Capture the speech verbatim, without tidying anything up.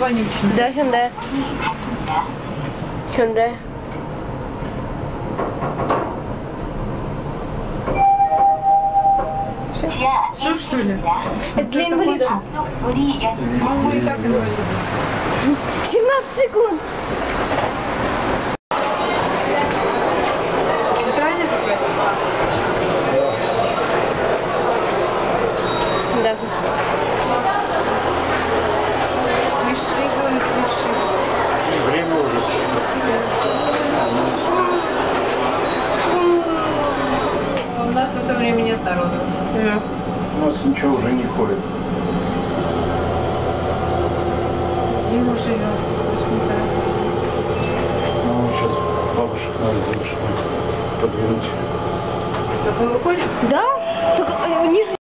больничный? Да, Hyundai. Hyundai. Все, что ли? Это для инвалидов. Ну, мы и так инвалиды. семнадцать секунд. Центральная какая-то станция? Да. Вышибывает, вышибывает. Время уже. У нас в это время нет народа. Mm. У нас ничего уже не ходит. Где мы живем? Почему-то. Ну, сейчас бабушек надо девушек подвинуть. Так мы выходим? Да? Так, э, ниже.